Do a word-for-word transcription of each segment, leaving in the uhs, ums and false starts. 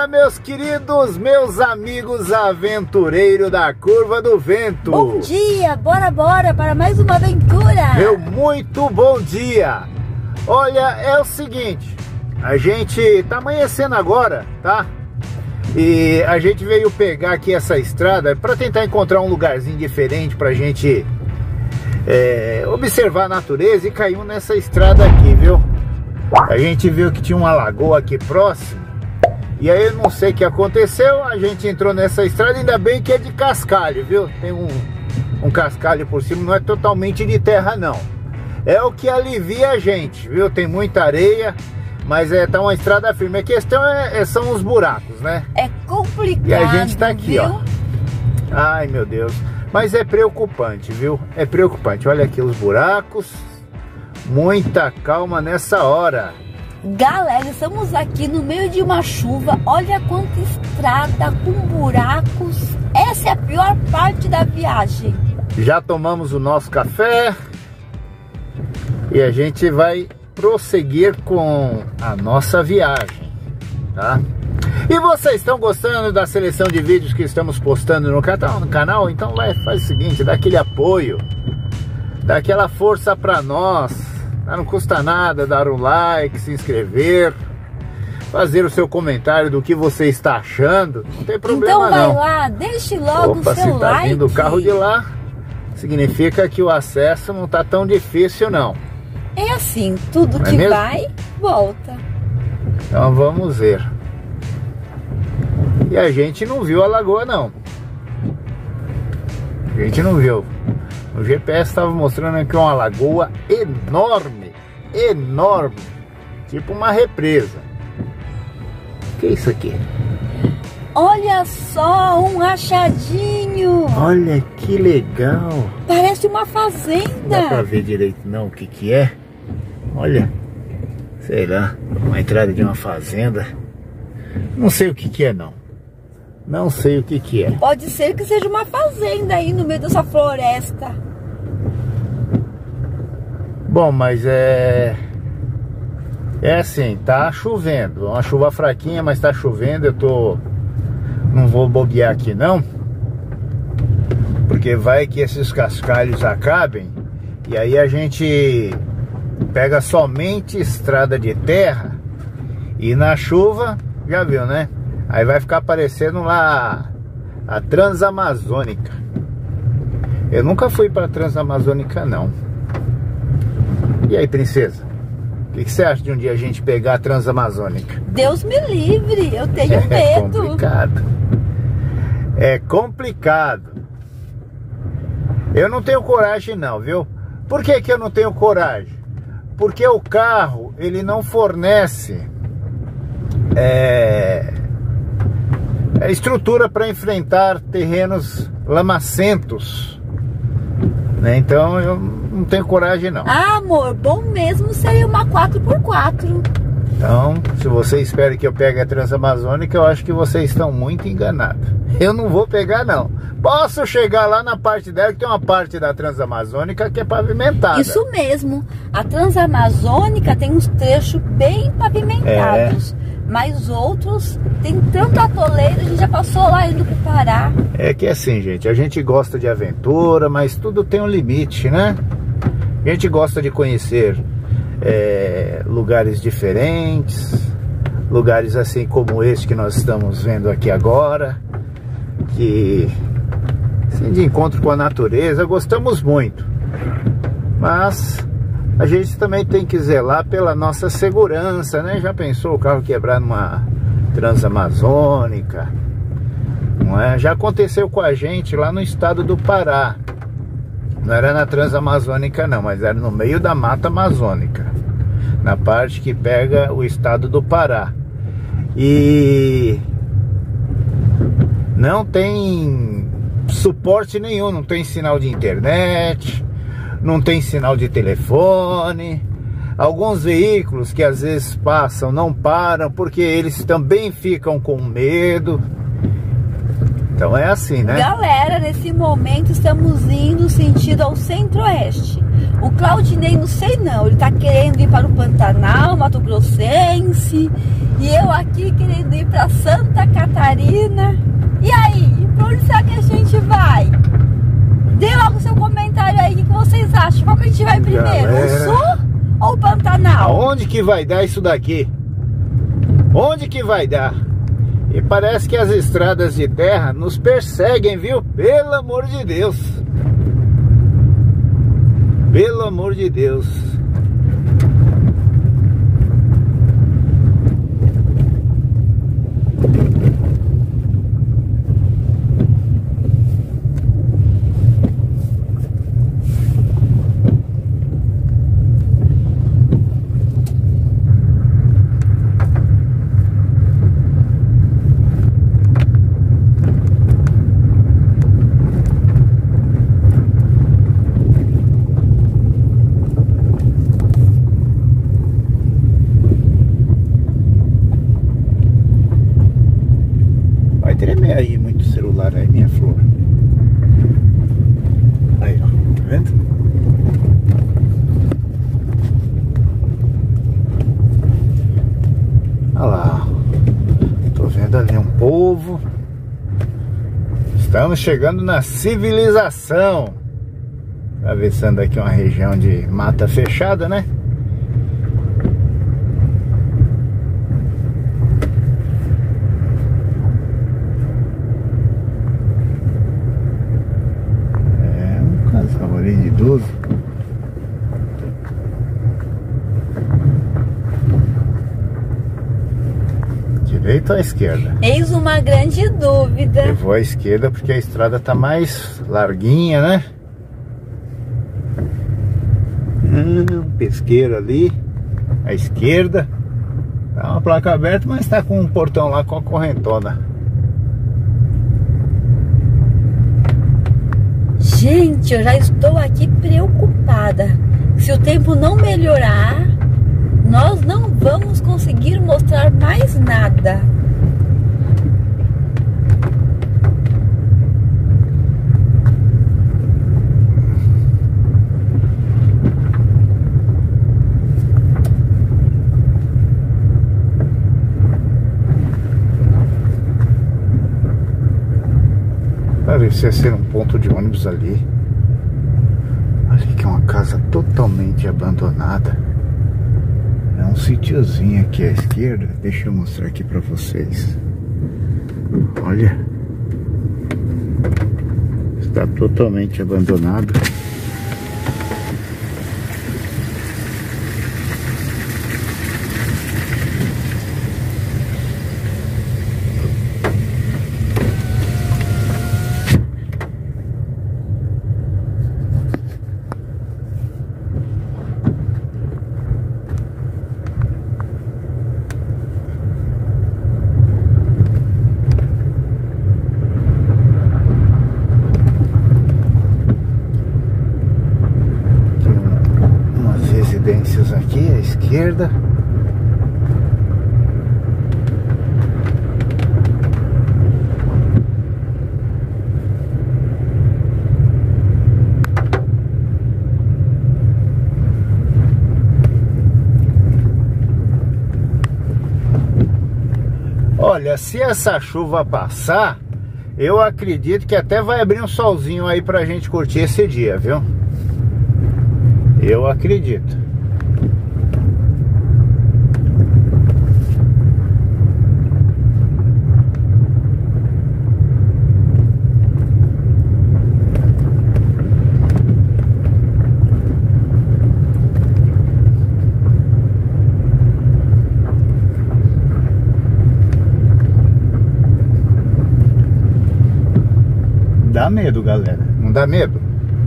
dia, meus queridos, meus amigos aventureiros da Curva do Vento. Bom dia, bora, bora para mais uma aventura. Meu muito bom dia. Olha, é o seguinte, a gente tá amanhecendo agora, tá? E a gente veio pegar aqui essa estrada para tentar encontrar um lugarzinho diferente pra gente é, observar a natureza, e caiu nessa estrada aqui, viu? A gente viu que tinha uma lagoa aqui próximo, e aí eu não sei o que aconteceu, a gente entrou nessa estrada, ainda bem que é de cascalho, viu? Tem um, um cascalho por cima, não é totalmente de terra não. É o que alivia a gente, viu? Tem muita areia, mas é, tá uma estrada firme. A questão é, é, são os buracos, né? É complicado, e a gente tá aqui, viu? ó. Ai, meu Deus. Mas é preocupante, viu? É preocupante. Olha aqui os buracos. Muita calma nessa hora. Galera, estamos aqui no meio de uma chuva. Olha quanta estrada com buracos. Essa é a pior parte da viagem. Já tomamos o nosso café e a gente vai prosseguir com a nossa viagem, tá? E vocês estão gostando da seleção de vídeos que estamos postando no canal? No canal? Então vai, faz o seguinte, dá aquele apoio, dá aquela força pra nós. Não custa nada dar um like, se inscrever, fazer o seu comentário do que você está achando. Não tem problema não. Então vai lá, deixe logo Opa, o seu se tá like. vindo o carro de lá, significa que o acesso não tá tão difícil não. É assim, tudo que mesmo? vai, volta. Então vamos ver. E a gente não viu a lagoa não. A gente não viu. O G P S estava mostrando aqui uma lagoa enorme, enorme, tipo uma represa. O que é isso aqui? Olha só, um rachadinho. Olha que legal. Parece uma fazenda. Não dá pra ver direito não o que que é. Olha, sei lá, uma entrada de uma fazenda. Não sei o que que é não. Não sei o que que é. Pode ser que seja uma fazenda aí no meio dessa floresta. Bom, mas é... É assim, tá chovendo. Uma chuva fraquinha, mas tá chovendo. Eu tô... Não vou bobear aqui não. Porque vai que esses cascalhos acabem. E aí a gente pega somente estrada de terra. E na chuva, já viu, né? Aí vai ficar aparecendo lá a Transamazônica. Eu nunca fui para a Transamazônica não. E aí, princesa? O que, que você acha de um dia a gente pegar a Transamazônica? Deus me livre, eu tenho é medo. É complicado. É complicado. Eu não tenho coragem não, viu? Por que que eu não tenho coragem? Porque o carro, ele não fornece... É... É estrutura para enfrentar terrenos lamacentos, né? Então eu não tenho coragem não. Ah, amor, bom mesmo seria uma quatro por quatro. Então, se você espera que eu pegue a Transamazônica, eu acho que vocês estão muito enganados. Eu não vou pegar não. Posso chegar lá na parte dela, que tem uma parte da Transamazônica que é pavimentada. Isso mesmo. A Transamazônica tem uns trechos bem pavimentados. É. Mas outros tem tanto atoleiro, a gente já passou lá indo pro Pará. É que assim, gente, a gente gosta de aventura, mas tudo tem um limite, né? A gente gosta de conhecer é, lugares diferentes, lugares assim como esse que nós estamos vendo aqui agora, que assim, de encontro com a natureza, gostamos muito. Mas a gente também tem que zelar pela nossa segurança, né? Já pensou o carro quebrar numa Transamazônica? Não é? Já aconteceu com a gente lá no estado do Pará. Não era na Transamazônica não, mas era no meio da Mata Amazônica, na parte que pega o estado do Pará. E não tem suporte nenhum, não tem sinal de internet, não tem sinal de telefone. Alguns veículos que às vezes passam não param porque eles também ficam com medo. Então é assim, né? Galera, nesse momento estamos indo sentido ao centro-oeste. O Claudinei, não sei não, ele tá querendo ir para o Pantanal, Mato Grossense, e eu aqui querendo ir para Santa Catarina. E aí, pra onde será que a gente vai? Dê logo o seu comentário aí, o que vocês acham? Qual que a gente vai primeiro, Galera... o Sul ou o Pantanal? Aonde que vai dar isso daqui? Onde que vai dar? E parece que as estradas de terra nos perseguem, viu? Pelo amor de Deus. Pelo amor de Deus. Tremer aí muito o celular aí, minha flor. Aí, ó, tá vendo? Olha lá, tô vendo ali um povo. Estamos chegando na civilização. Atravessando aqui uma região de mata fechada, né? De idoso. Direita ou à esquerda? Eis uma grande dúvida. Eu vou à esquerda porque a estrada tá mais larguinha, né? Hum, um pesqueiro ali à esquerda. Tá uma placa aberta, mas tá com um portão lá com a correntona. Gente, eu já estou aqui preocupada. Se o tempo não melhorar, nós não vamos conseguir mostrar mais nada. Parecia ser um ponto de ônibus ali. Ali que é uma casa totalmente abandonada. É um sítiozinho aqui à esquerda. Deixa eu mostrar aqui pra vocês. Olha. Está totalmente abandonado. Aqui à esquerda. Olha, se essa chuva passar, eu acredito que até vai abrir um solzinho aí pra gente curtir esse dia, viu? Eu acredito. Dá medo, galera. Não dá medo?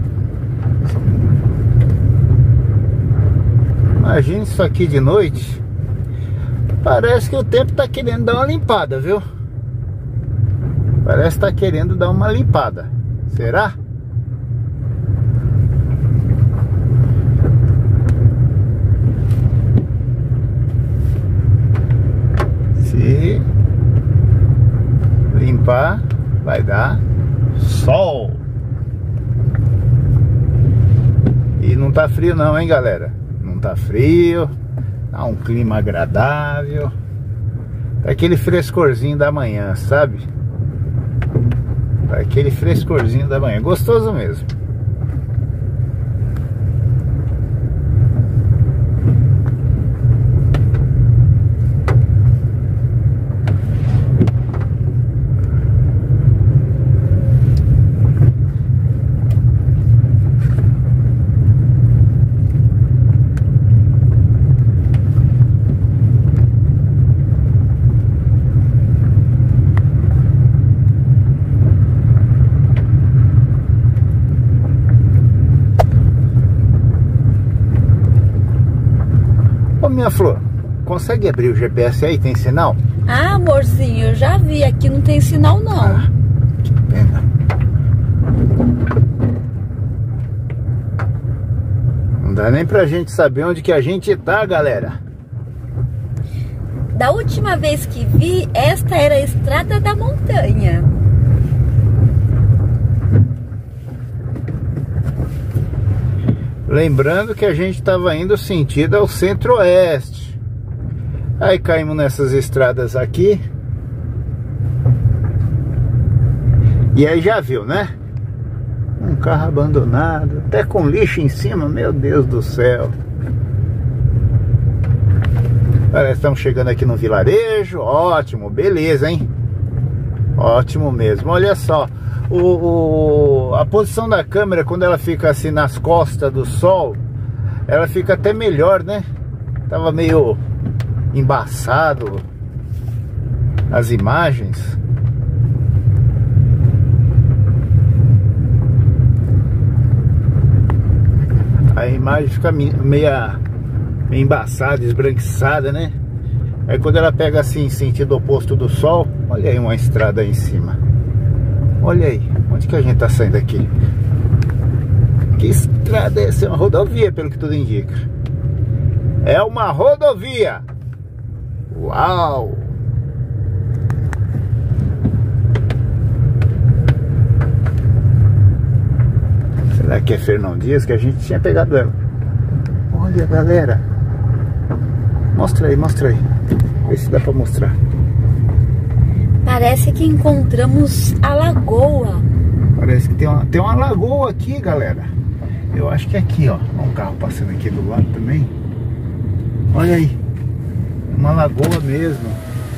Imagina isso aqui de noite. Parece que o tempo tá querendo dar uma limpada, viu? Parece que tá querendo dar uma limpada. Será? Se limpar, vai dar sol. E não tá frio não, hein, galera? Não tá frio, tá um clima agradável, tá aquele frescorzinho da manhã, sabe? Tá aquele frescorzinho da manhã, gostoso mesmo. Minha flor, consegue abrir o G P S aí? Tem sinal? Ah, amorzinho, eu já vi. Aqui não tem sinal, não. Ah, que pena. Não dá nem pra gente saber onde que a gente tá, galera. Da última vez que vi, esta era a estrada da montanha. Lembrando que a gente estava indo sentido ao centro-oeste. Aí caímos nessas estradas aqui. E aí já viu, né? Um carro abandonado, até com lixo em cima, meu Deus do céu. Olha, estamos chegando aqui no vilarejo. Ótimo, beleza, hein? Ótimo mesmo, olha só. O, o, a posição da câmera, quando ela fica assim nas costas do sol, ela fica até melhor, né? Tava meio embaçado as imagens. A imagem fica meia, meia embaçada, esbranquiçada, né? Aí quando ela pega assim em sentido oposto do sol, olha aí uma estrada aí em cima. Olha aí, onde que a gente tá saindo aqui? Que estrada é essa? É uma rodovia, pelo que tudo indica. É uma rodovia! Uau! Será que é Fernão Dias que a gente tinha pegado ela? Olha, galera. Mostra aí, mostra aí. Vê se dá pra mostrar. Parece que encontramos a lagoa. Parece que tem uma, tem uma lagoa aqui, galera. Eu acho que é aqui, ó. Olha um carro passando aqui do lado também. Olha aí. Uma lagoa mesmo.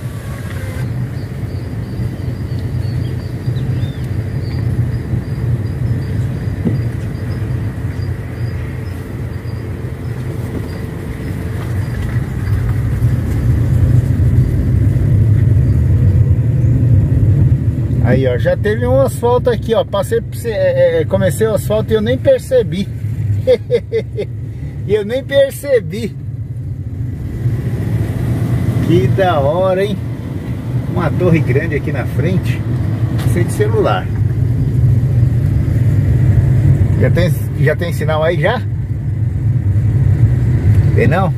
Aí, ó, já teve um asfalto aqui, ó. Passei, é, comecei o asfalto e eu nem percebi. E eu nem percebi. Que da hora, hein? Uma torre grande aqui na frente. Sem de celular. Já tem, já tem sinal aí já? Tem não?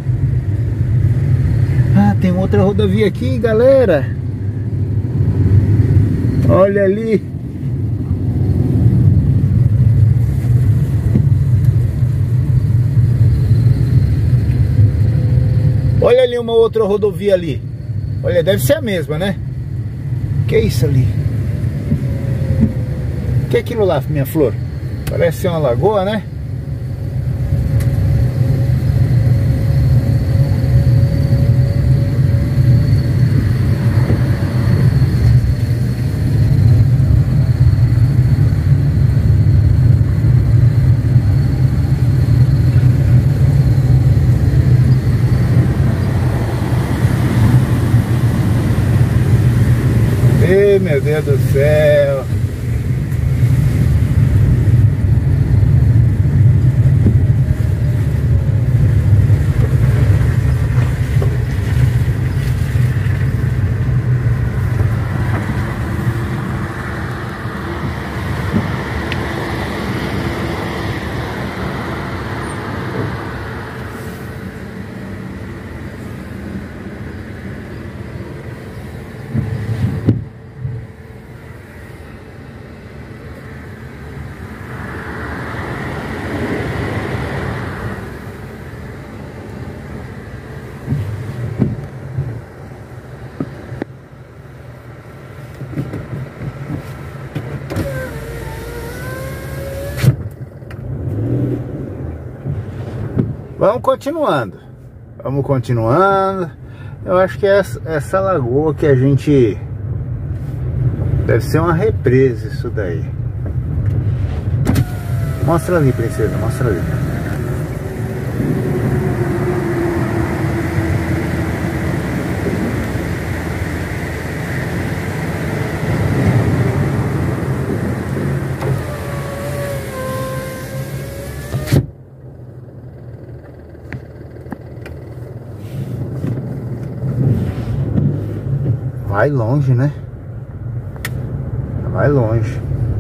Ah, tem outra rodovia aqui, galera. Olha ali. Olha ali uma outra rodovia ali. Olha, deve ser a mesma, né? Que é isso ali? Que é aquilo lá, minha flor? Parece ser uma lagoa, né? Meu Deus do céu. Vamos continuando. Vamos continuando. Eu acho que é essa, essa lagoa que a gente... Deve ser uma represa isso daí. Mostra ali, princesa, mostra ali. Vai longe, né? Vai longe.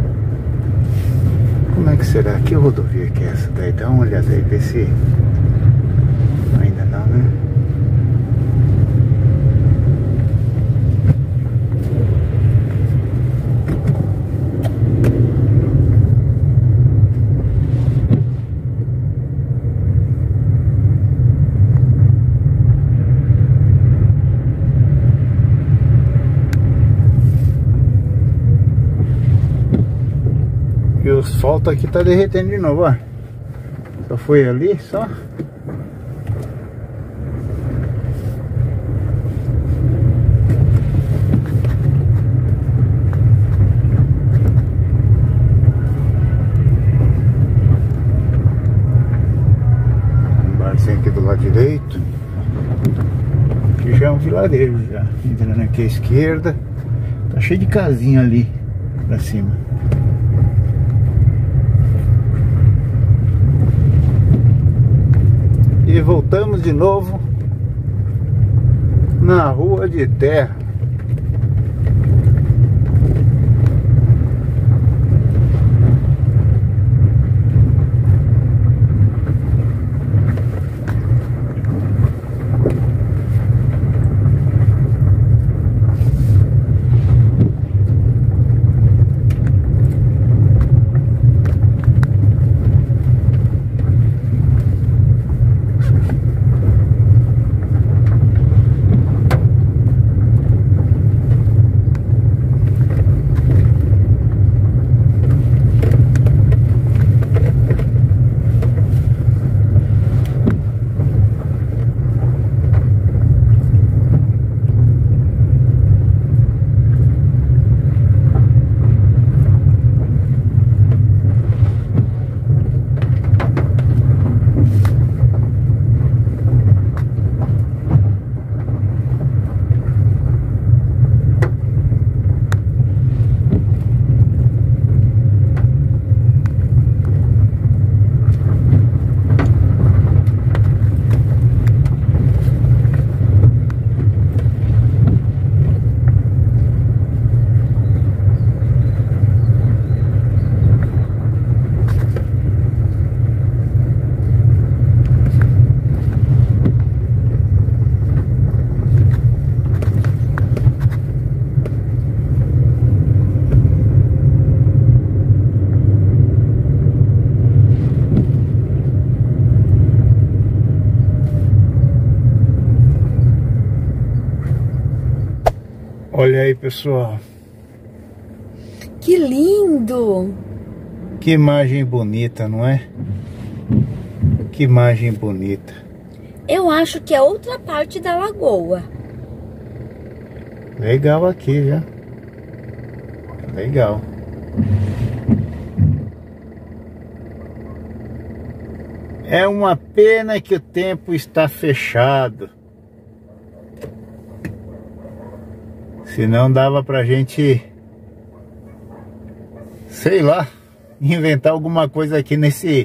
Como é que será? Que rodovia que é essa daí? Dá uma olhada aí, vê se... Ainda não, né? E o asfalto aqui tá derretendo de novo, ó. Só foi ali, só. Um barzinho aqui do lado direito. Aqui já é um vilarejo já. Entrando aqui à esquerda. Tá cheio de casinha ali pra cima. E voltamos de novo na rua de terra. Olha aí, pessoal. Que lindo! Que imagem bonita, não é? Que imagem bonita. Eu acho que é outra parte da lagoa. Legal aqui, já. Legal. É uma pena que o tempo está fechado. Senão dava pra gente, sei lá, inventar alguma coisa aqui nesse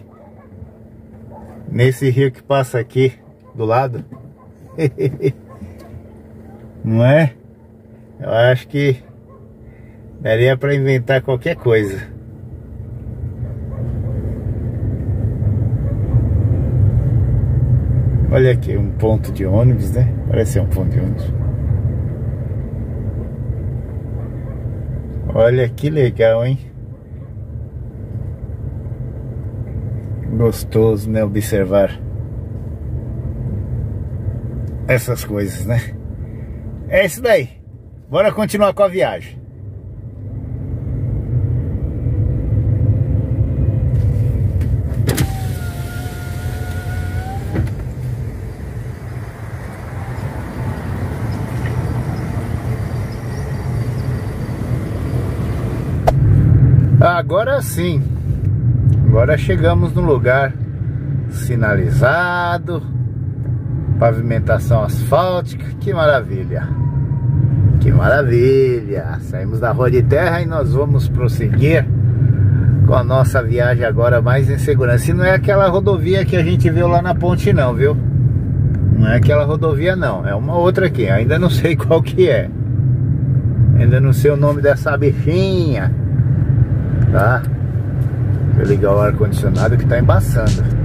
nesse rio que passa aqui do lado. Não é? Eu acho que daria pra inventar qualquer coisa. Olha aqui, um ponto de ônibus, né? Parece ser um ponto de ônibus. Olha que legal, hein? Gostoso, né? Observar essas coisas, né? É isso daí. Bora continuar com a viagem. agora sim. Agora chegamos no lugar sinalizado, pavimentação asfáltica. Que maravilha. Que maravilha. Saímos da rua de terra e nós vamos prosseguir com a nossa viagem agora mais em segurança. E não é aquela rodovia que a gente viu lá na ponte não, viu? Não é aquela rodovia não, é uma outra aqui. Ainda não sei qual que é. Ainda não sei o nome dessa bichinha. Tá? Vou ligar o ar-condicionado que tá embaçando.